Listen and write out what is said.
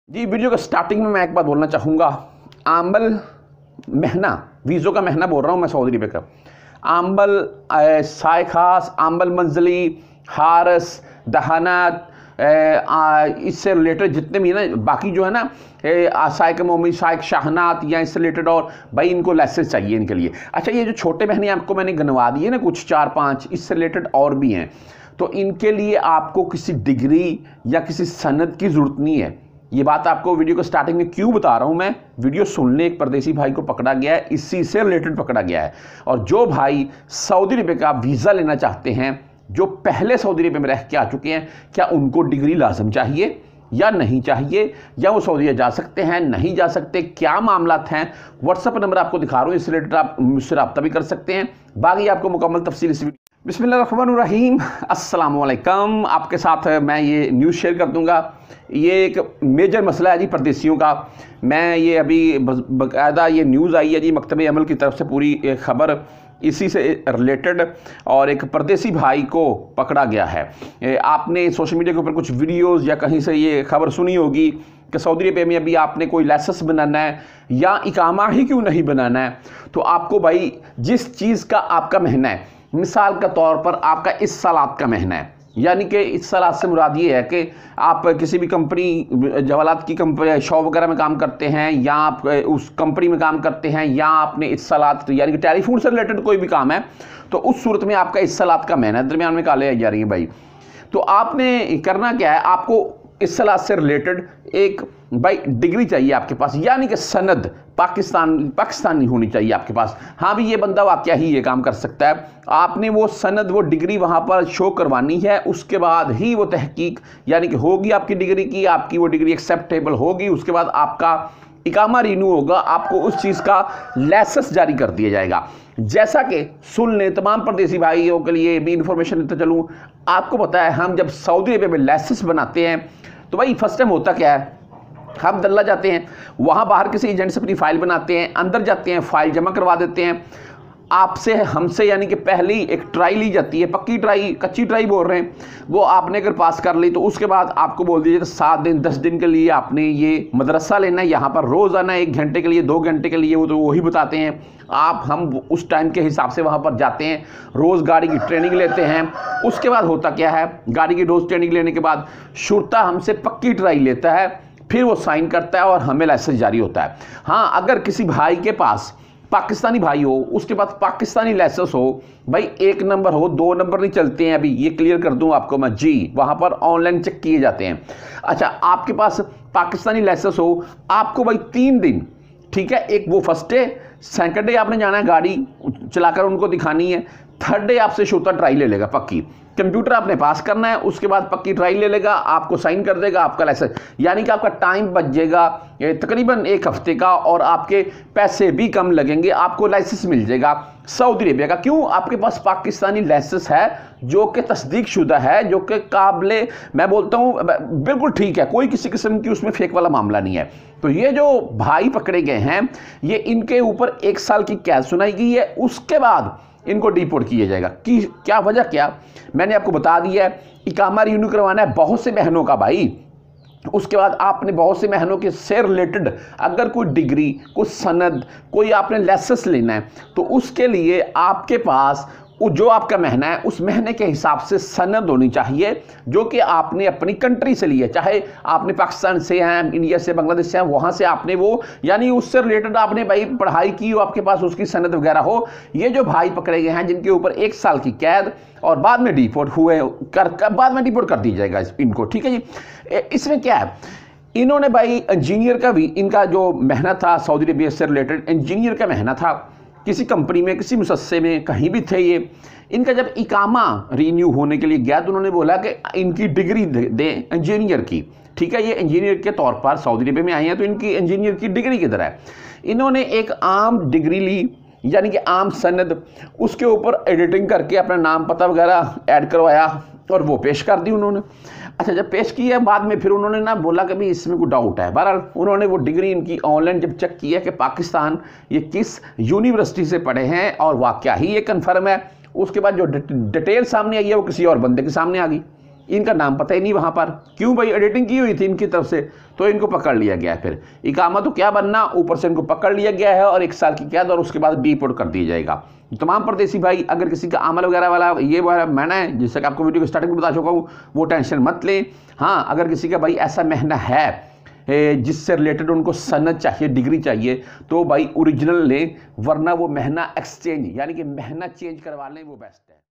जी, video के starting में मैं एक बात बोलना चाहूँगा। आंबल महीना, वीज़ों का महीना बोल रहा हूँ मैं सऊदी अरब का। आंबल, साय खास, आंबल मंजली, हारस, दहानात, इससे रिलेटेड जितने भी ना बाकी जो है ना, सायक मोमी, सायक शाहनात या इससे रिलेटेड, और भाई इनको लाइसेंस चाहिए इनके लिए। अच्छा, ये जो छोटे महीने आपको मैंने गिनवा दिए ना, कुछ 4-5 इससे रिलेटेड और भी हैं, तो इनके लिए आपको किसी डिग्री या किसी सनद की ज़रूरत नहीं है। ये बात आपको वीडियो को स्टार्टिंग में क्यों बता रहा हूं मैं, वीडियो सुनने एक परदेसी भाई को पकड़ा गया है, इसी से रिलेटेड पकड़ा गया है। और जो भाई सऊदी अरब का वीज़ा लेना चाहते हैं, जो पहले सऊदी अरब में रह के आ चुके हैं, क्या उनको डिग्री लाजम चाहिए या नहीं चाहिए, या वो सऊदी जा सकते हैं नहीं जा सकते, क्या मामला हैं, व्हाट्सएप नंबर आपको दिखा रहा हूँ, इस रिलेटेड आप मुझसे रब्ता भी कर सकते हैं। बाकी आपको मुकम्मल तफसील इस वीडियो। बिस्मिल्लाहिर्रहमानिर्रहीम, अस्सलाम वालेकुम। आपके साथ मैं ये न्यूज़ शेयर कर दूंगा। ये एक मेजर मसला है जी परदेसियों का। मैं ये अभी बाकायदा ये न्यूज़ आई है जी मकतब अमल की तरफ से, पूरी खबर इसी से रिलेटेड, और एक परदेसी भाई को पकड़ा गया है। आपने सोशल मीडिया के ऊपर कुछ वीडियोज़ या कहीं से ये खबर सुनी होगी कि सऊदी अरब में अभी आपने कोई लाइसेंस बनाना है या इकामा ही क्यों नहीं बनाना है, तो आपको भाई जिस चीज़ का आपका महीना है, मिसाल के तौर पर आपका इस सालात का महीना है, यानी कि इस सालात से मुराद ये है कि आप किसी भी कंपनी, जवालात की कंपनी, शॉप वगैरह में काम करते हैं, या आप उस कंपनी में काम करते हैं, या आपने इस सालात यानी कि टेलीफोन से रिलेटेड कोई भी काम है, तो उस सूरत में आपका इस सालात का महीना है। दरमियान में काले जा रही है भाई, तो आपने करना क्या है, आपको इस सालात से रिलेटेड एक भाई डिग्री चाहिए आपके पास, यानी कि सनद पाकिस्तानी होनी चाहिए आपके पास। हाँ भी, ये बंदा वाकया ही ये काम कर सकता है। आपने वो सनद, वो डिग्री वहाँ पर शो करवानी है, उसके बाद ही वो तहकीक यानी कि होगी आपकी डिग्री की, आपकी वो डिग्री एक्सेप्टेबल होगी, उसके बाद आपका इकामा रिन्यू होगा, आपको उस चीज़ का लाइसेंस जारी कर दिया जाएगा। जैसा कि सुन लें, तमाम परदेसी भाइयों के लिए भी इंफॉर्मेशन देता चलूँ, आपको पता है हम जब सऊदी अरब में लाइसेंस बनाते हैं तो भाई फर्स्ट टाइम होता क्या है, हम दल्ला जाते हैं, वहाँ बाहर किसी एजेंट से अपनी फ़ाइल बनाते हैं, अंदर जाते हैं, फ़ाइल जमा करवा देते हैं, आपसे हमसे यानी कि पहली एक ट्राई ली जाती है, पक्की ट्राई, कच्ची ट्राई बोल रहे हैं, वो आपने अगर पास कर ली तो उसके बाद आपको बोल दीजिए 7 दिन 10 दिन के लिए आपने ये मदरसा लेना है, यहाँ पर रोज़ आना है, 1 घंटे के लिए 2 घंटे के लिए, वो तो वही बताते हैं। हम उस टाइम के हिसाब से वहाँ पर जाते हैं, रोज़ गाड़ी की ट्रेनिंग लेते हैं। उसके बाद होता क्या है, गाड़ी की रोज़ ट्रेनिंग लेने के बाद शुरता हमसे पक्की ट्राई लेता है, फिर वो साइन करता है और हमें लाइसेंस जारी होता है। हाँ, अगर किसी भाई के पास पाकिस्तानी भाई हो, उसके पास पाकिस्तानी लाइसेंस हो, भाई 1 नंबर हो, 2 नंबर नहीं चलते हैं, अभी ये क्लियर कर दूं आपको मैं जी, वहाँ पर ऑनलाइन चेक किए जाते हैं। अच्छा, आपके पास पाकिस्तानी लाइसेंस हो, आपको भाई 3 दिन, ठीक है, एक वो फर्स्ट डे, सेकंड डे आपने जाना है, गाड़ी चलाकर उनको दिखानी है, थर्ड डे आपसे शुरता ट्राई ले लेगा पक्की, कंप्यूटर आपने पास करना है, उसके बाद पक्की ट्राई ले लेगा, आपको साइन कर देगा, आपका लाइसेंस, यानी कि आपका टाइम बच जाएगा तकरीबन 1 हफ्ते का, और आपके पैसे भी कम लगेंगे, आपको लाइसेंस मिल जाएगा सऊदी अरब का। क्यों? आपके पास पाकिस्तानी लाइसेंस है जो कि तस्दीक शुदा है, जो कि काबिले, मैं बोलता हूँ बिल्कुल ठीक है, कोई किसी किस्म की उसमें फेक वाला मामला नहीं है। तो ये जो भाई पकड़े गए हैं, ये इनके ऊपर 1 साल की कैद सुनाई गई है, उसके बाद इनको डिपोर्ट किया जाएगा। कि क्या वजह, क्या मैंने आपको बता दिया है, इकामा रिन्यू करवाना है बहुत से बहनों का भाई, उसके बाद आपने बहुत से महीनों के से रिलेटेड अगर कोई डिग्री, कोई सनद, कोई आपने लाइसेंस लेना है, तो उसके लिए आपके पास जो आपका महीना है उस महीने के हिसाब से सनद होनी चाहिए, जो कि आपने अपनी कंट्री से ली है, चाहे आपने पाकिस्तान से हैं, इंडिया से, बांग्लादेश से हैं, वहाँ से आपने वो यानी उससे रिलेटेड आपने भाई पढ़ाई की हो, आपके पास उसकी सनद वगैरह हो। ये जो भाई पकड़े गए हैं जिनके ऊपर 1 साल की कैद और बाद में डिपोर्ट हुए, बाद में डिपोर्ट कर दी जाएगा इनको, ठीक है जी। इसमें क्या है, इन्होंने भाई इंजीनियर का भी, इनका जो महीना था सऊदी अरब से रिलेटेड इंजीनियर का महीना था, किसी कंपनी में, किसी मुसस्से में, कहीं भी थे ये। इनका जब इकामा रिन्यू होने के लिए गया तो उन्होंने बोला कि इनकी डिग्री दे इंजीनियर की, ठीक है, ये इंजीनियर के तौर पर सऊदी अरब में आए हैं, तो इनकी इंजीनियर की डिग्री किधर है। इन्होंने एक आम डिग्री ली, यानी कि आम सनद, उसके ऊपर एडिटिंग करके अपना नाम पता वगैरह ऐड करवाया और वो पेश कर दी उन्होंने। अच्छा, जब पेश किया बाद में फिर उन्होंने ना बोला कि भाई इसमें कोई डाउट है। बहरहाल उन्होंने वो डिग्री इनकी ऑनलाइन जब चेक किया कि पाकिस्तान ये किस यूनिवर्सिटी से पढ़े हैं और वाकया ही ये कन्फर्म है, उसके बाद जो डिटेल सामने आई है वो किसी और बंदे के सामने आ गई। इनका नाम पता ही नहीं वहाँ पर, क्यों भाई, एडिटिंग की हुई थी इनकी तरफ से, तो इनको पकड़ लिया गया है। फिर इकामा तो क्या बनना, ऊपर से इनको पकड़ लिया गया है और 1 साल की कैद और उसके बाद डिपोर्ट कर दिया जाएगा। तमाम परदेसी भाई, अगर किसी का अमल वगैरह वाला ये वाला महना है, जैसे कि आपको वीडियो के स्टार्टिंग में बता चुका हूँ, वो टेंशन मत लें। हाँ, अगर किसी का भाई ऐसा महना है जिससे रिलेटेड उनको सनद चाहिए, डिग्री चाहिए, तो भाई ओरिजिनल लें, वरना वो महना एक्सचेंज यानी कि महना चेंज करवा लें, वो बेस्ट है।